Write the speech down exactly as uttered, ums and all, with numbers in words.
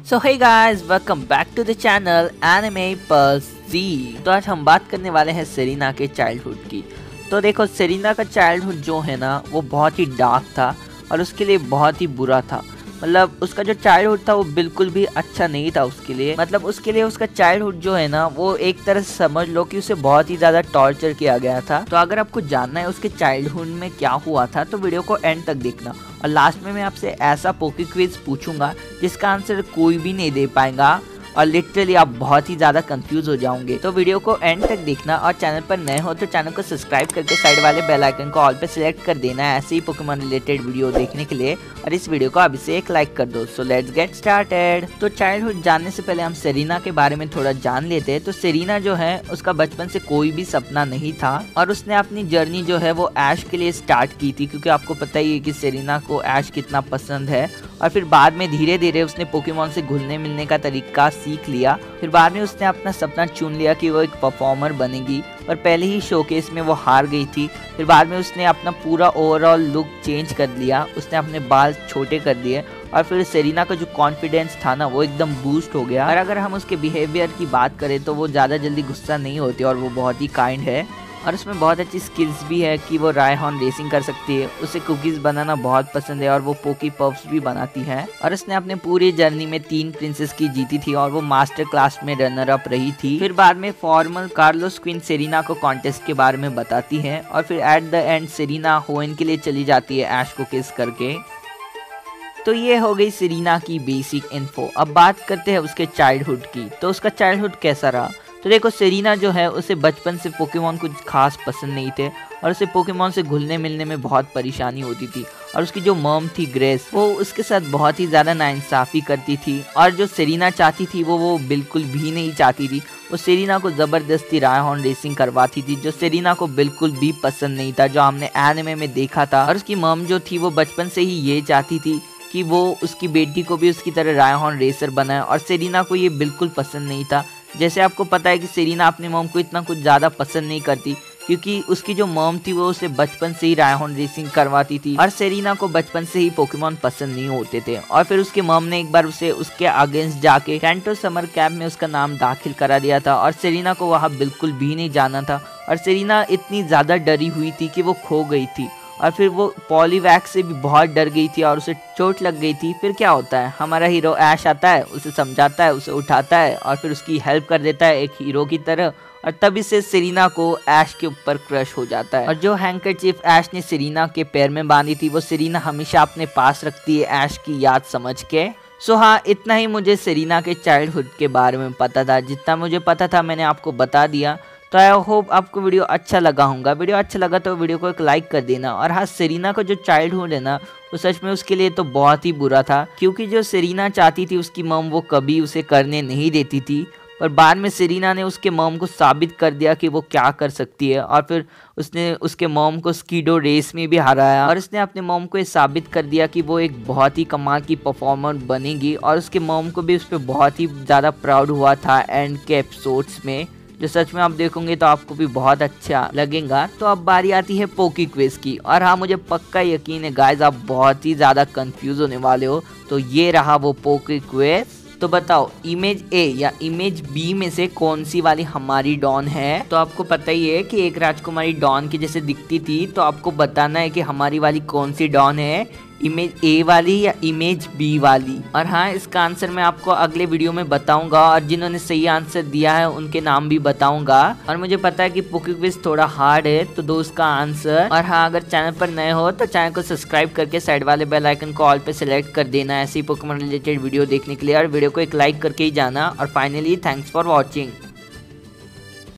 So hey guys, welcome back to the channel anime pulse ji. तो आज हम बात करने वाले हैं सेरेना के चाइल्डहुड की। तो देखो, सेरेना का चाइल्डहुड जो है ना वो बहुत ही डार्क था और उसके लिए बहुत ही बुरा था। मतलब उसका जो चाइल्डहुड था वो बिल्कुल भी अच्छा नहीं था उसके लिए। मतलब उसके लिए उसका चाइल्डहुड जो है ना वो एक तरह से समझ लो कि उसे बहुत ही ज़्यादा टॉर्चर किया गया था। तो अगर आपको जानना है उसके चाइल्डहुड में क्या हुआ था तो वीडियो को एंड तक देखना। और लास्ट में मैं आपसे ऐसा पोकी क्विज पूछूंगा जिसका आंसर कोई भी नहीं दे पाएगा और लिटरली आप बहुत ही ज्यादा कंफ्यूज हो जाओगे। तो वीडियो को एंड तक देखना और चैनल पर नए हो तो चैनल को सब्सक्राइब करके साइड वाले बेल आइकन को ऑल पे सिलेक्ट कर देना है ऐसे ही पोकेमॉन रिलेटेड वीडियो देखने के लिए। और इस वीडियो को अभी से एक लाइक कर दो। So let's get started. तो चाइल्डहुड जानने से पहले हम सेरेना के बारे में थोड़ा जान लेते हैं। तो सेरेना जो है उसका बचपन से कोई भी सपना नहीं था और उसने अपनी जर्नी जो है वो ऐश के लिए स्टार्ट की थी, क्योंकि आपको पता ही है कि सेरेना को ऐश कितना पसंद है। और फिर बाद में धीरे धीरे उसने पोकेमॉन से घुलने मिलने का तरीका सीख लिया। फिर बाद में उसने अपना सपना चुन लिया कि वो एक परफॉर्मर बनेगी और पहले ही शोकेस में वो हार गई थी। फिर बाद में उसने अपना पूरा ओवरऑल लुक चेंज कर लिया, उसने अपने बाल छोटे कर दिए और फिर सेरेना का जो कॉन्फिडेंस था ना वो एकदम बूस्ट हो गया। और अगर हम उसके बिहेवियर की बात करें तो वो ज़्यादा जल्दी गुस्सा नहीं होती और वो बहुत ही काइंड है और उसमें बहुत अच्छी स्किल्स भी है कि वो रायहॉर्न रेसिंग कर सकती है। उसे कुकीज़ बनाना बहुत पसंद है और वो पोकी पफ्स भी बनाती है। और उसने अपने पूरी जर्नी में तीन प्रिंसेस की जीती थी और वो मास्टर क्लास में रनर अप रही थी। फिर बाद में फॉर्मल कार्लोस क्वीन सेरेना को कॉन्टेस्ट के बारे में बताती है और फिर एट द एंड सेरेना होएन के लिए चली जाती है ऐश को किस करके। तो ये हो गई सेरेना की बेसिक इन्फो। अब बात करते हैं उसके चाइल्डहुड की। तो उसका चाइल्डहुड कैसा रहा? तो देखो, सेरेना जो है उसे बचपन से पोकेमॉन कुछ खास पसंद नहीं थे और उसे पोकेमॉन से घुलने मिलने में बहुत परेशानी होती थी। और उसकी जो मॉम थी ग्रेस, वो उसके साथ बहुत ही ज़्यादा नाइंसाफ़ी करती थी और जो सेरेना चाहती थी वो वो बिल्कुल भी नहीं चाहती थी। वो सेरेना को ज़बरदस्ती रायहॉर्न रेसिंग करवाती थी जो सेरेना को बिल्कुल भी पसंद नहीं था, जो हमने एनिमे में देखा था। और उसकी मॉम जो थी वो बचपन से ही ये चाहती थी कि वो उसकी बेटी को भी उसकी तरह रायहॉर्न रेसर बनाए और सेरेना को ये बिल्कुल पसंद नहीं था। जैसे आपको पता है कि सेरेना अपनी मॉम को इतना कुछ ज़्यादा पसंद नहीं करती, क्योंकि उसकी जो मॉम थी वो उसे बचपन से ही रायहॉर्न रेसिंग करवाती थी और सेरेना को बचपन से ही पोकेमॉन पसंद नहीं होते थे। और फिर उसके मॉम ने एक बार उसे उसके अगेंस्ट जाके कैंटो समर कैंप में उसका नाम दाखिल करा दिया था और सेरेना को वहाँ बिल्कुल भी नहीं जाना था। और सेरेना इतनी ज़्यादा डरी हुई थी कि वो खो गई थी और फिर वो पॉलीवैक्स से भी बहुत डर गई थी और उसे चोट लग गई थी। फिर क्या होता है, हमारा हीरो ऐश आता है, उसे समझाता है, उसे उठाता है और फिर उसकी हेल्प कर देता है एक हीरो की तरह। और तभी से सेरेना को ऐश के ऊपर क्रश हो जाता है। और जो हैंकरचीफ ऐश ने सेरेना के पैर में बांधी थी वो सेरेना हमेशा अपने पास रखती है ऐश की याद समझ के। सो हाँ, इतना ही मुझे सेरेना के चाइल्डहुड के बारे में पता था। जितना मुझे पता था मैंने आपको बता दिया। तो आई होप आपको वीडियो अच्छा लगा होगा। वीडियो अच्छा लगा तो वीडियो को एक लाइक कर देना। और हाँ, सेरेना का जो चाइल्डहुड है ना वो सच में उसके लिए तो बहुत ही बुरा था, क्योंकि जो सेरेना चाहती थी उसकी मॉम वो कभी उसे करने नहीं देती थी। पर बाद में सेरेना ने उसके मॉम को साबित कर दिया कि वो क्या कर सकती है और फिर उसने उसके मॉम को स्कीडो रेस में भी हराया और उसने अपने मॉम को ये साबित कर दिया कि वो एक बहुत ही कमाल की परफॉर्मर बनेगी। और उसके मॉम को भी उस पर बहुत ही ज़्यादा प्राउड हुआ था एंड के एपिसोड्स में, जो सच में आप देखोगे तो आपको भी बहुत अच्छा लगेगा। तो अब बारी आती है पोकी क्विज की। और हाँ, मुझे पक्का यकीन है गाइस आप बहुत ही ज़्यादा कंफ्यूज होने वाले हो। तो ये रहा वो पोकी क्विज। तो बताओ, इमेज ए या इमेज बी में से कौन सी वाली हमारी डॉन है? तो आपको पता ही है कि एक राजकुमारी डॉन की जैसे दिखती थी, तो आपको बताना है कि हमारी वाली कौन सी डॉन है, इमेज ए वाली या इमेज बी वाली। और हाँ, इसका आंसर मैं आपको अगले वीडियो में बताऊंगा और जिन्होंने सही आंसर दिया है उनके नाम भी बताऊंगा। और मुझे पता है कि पोकी क्विज थोड़ा हार्ड है, तो दो उसका आंसर। और हाँ, अगर चैनल पर नए हो तो चैनल को सब्सक्राइब करके साइड वाले बेल आइकन को ऑल पे सेलेक्ट कर देना ऐसे ही पोकेमॉन रिलेटेड वीडियो देखने के लिए। और वीडियो को एक लाइक करके ही जाना। और फाइनली थैंक्स फॉर वॉचिंग।